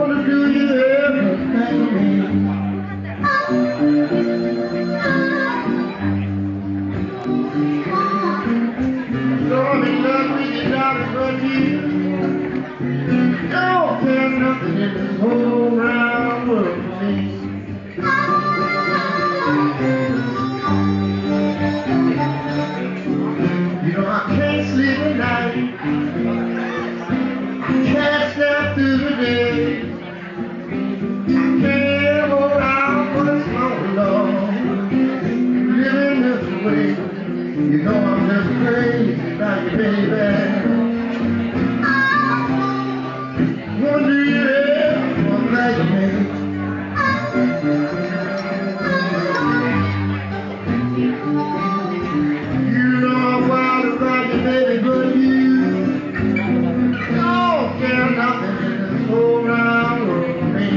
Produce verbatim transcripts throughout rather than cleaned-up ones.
Wonder do you ever think of me? Lord, in love with you, darling, but you don't care nothing in this whole round world for me. You know I can't sleep at night, I can't step through the day, I can't hold out much longer, Lord, living this way. You know I'm just crazy about you, baby. Wonder do you ever like me? You know I'm wild about you, baby, but you don't care nothing in this whole round world for me.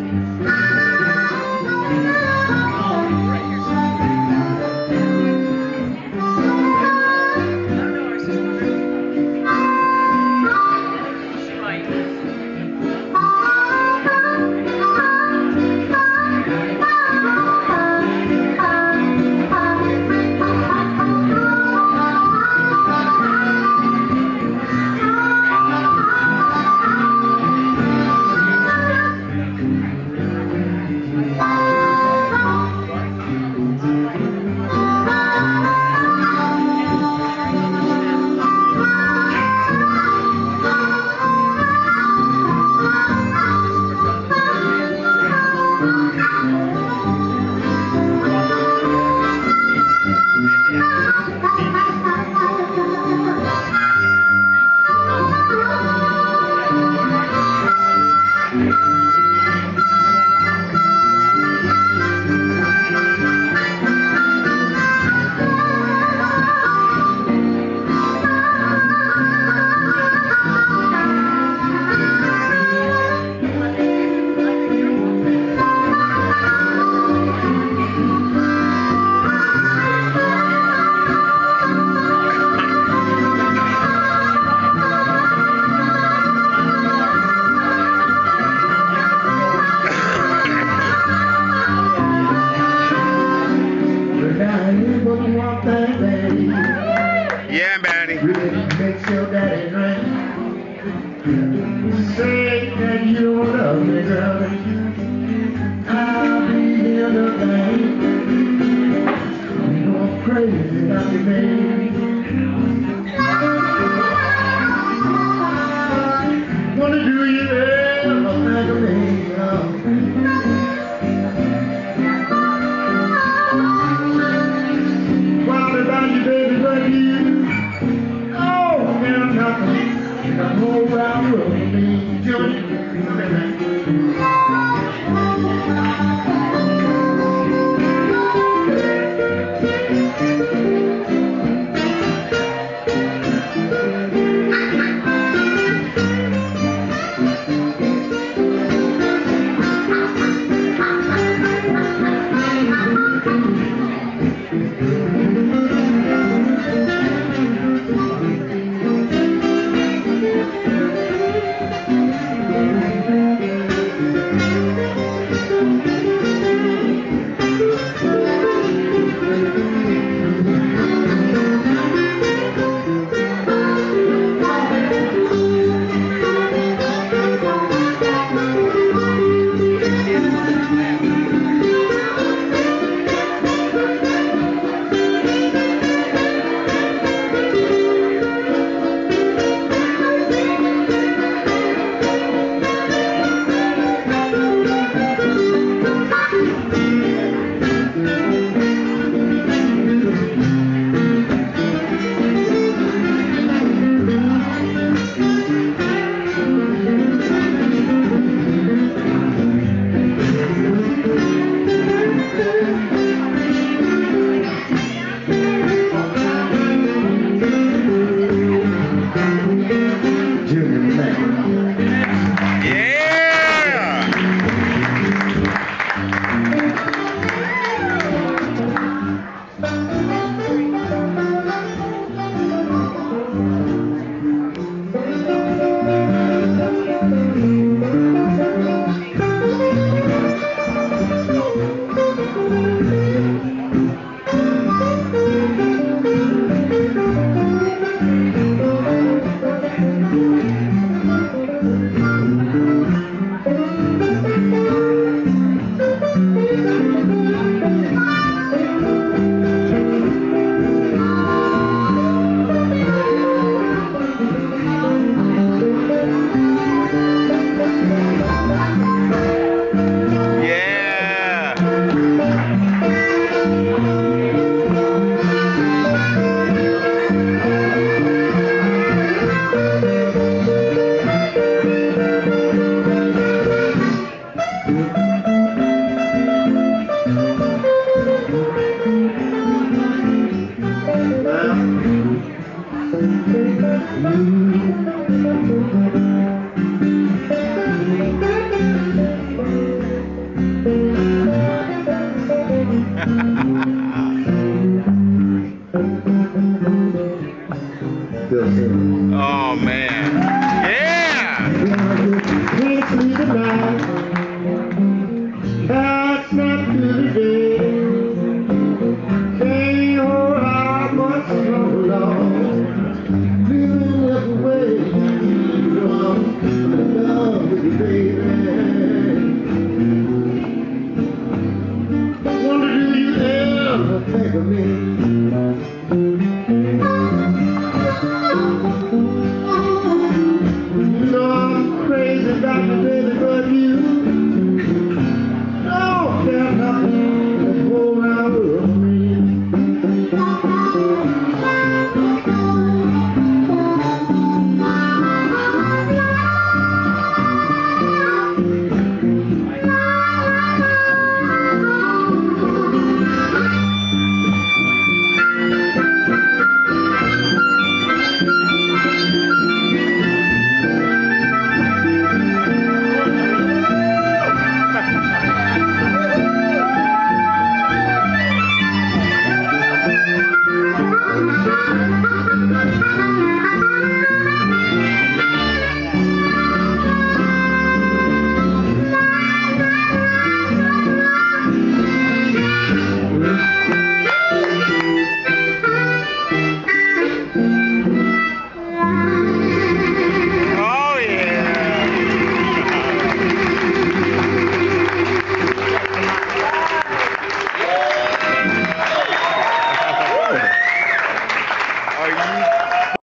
Yeah, Manny. Really makes your daddy drink. Say that you don't love me, girl. I'll be here tonight. You know I'm crazy about you, baby. Wonder do you ever think of me, girl? Wild about you, baby, but you don't care nothing in the whole round world for me. Johnny, just think of me.